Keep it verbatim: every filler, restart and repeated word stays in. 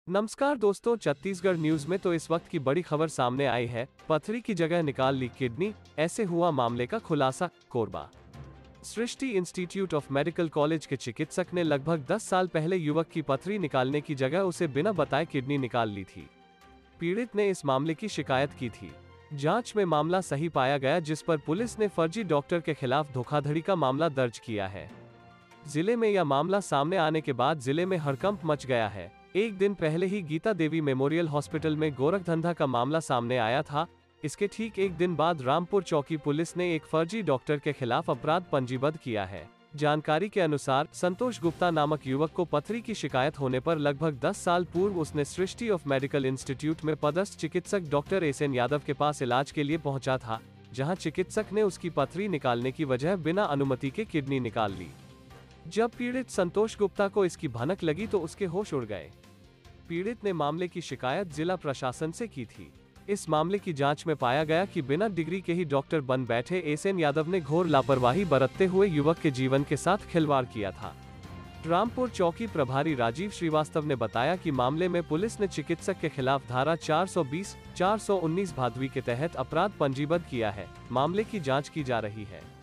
नमस्कार दोस्तों, छत्तीसगढ़ न्यूज में तो इस वक्त की बड़ी खबर सामने आई है। पथरी की जगह निकाल ली किडनी, ऐसे हुआ मामले का खुलासा। Korba Srishti institute of medical college के चिकित्सक ने लगभग दस साल पहले युवक की पथरी निकालने की जगह उसे बिना बताए किडनी निकाल ली थी। पीड़ित ने इस मामले की शिकायत की थी। जांच में मामला सही पाया गया, जिस पर पुलिस ने फर्जी डॉक्टर के खिलाफ धोखाधड़ी का मामला दर्ज किया है। जिले में यह मामला सामने आने के बाद जिले में हड़कंप मच गया है। एक दिन पहले ही गीता देवी मेमोरियल हॉस्पिटल में गोरखधंधा का मामला सामने आया था। इसके ठीक एक दिन बाद रामपुर चौकी पुलिस ने एक फर्जी डॉक्टर के खिलाफ अपराध पंजीबद्ध किया है। जानकारी के अनुसार संतोष गुप्ता नामक युवक को पथरी की शिकायत होने पर लगभग दस साल पूर्व उसने सृष्टि ऑफ मेडिकल इंस्टीट्यूट में पदस्थ चिकित्सक डॉक्टर एस एन यादव के पास इलाज के लिए पहुंचा था, जहां चिकित्सक ने उसकी पथरी निकालने की वजह बिना अनुमति के किडनी निकाल ली। जब पीड़ित संतोष गुप्ता को इसकी भनक लगी तो उसके होश उड़ गए। पीड़ित ने मामले की शिकायत जिला प्रशासन से की थी। इस मामले की जांच में पाया गया कि बिना डिग्री के ही डॉक्टर बन बैठे एस एन यादव ने घोर लापरवाही बरतते हुए युवक के जीवन के साथ खिलवाड़ किया था। रामपुर चौकी प्रभारी राजीव श्रीवास्तव ने बताया कि मामले में पुलिस ने चिकित्सक के खिलाफ धारा चार सौ बीस, चार सौ उन्नीस भादवी के तहत अपराध पंजीबद्ध किया है। मामले की जाँच की जा रही है।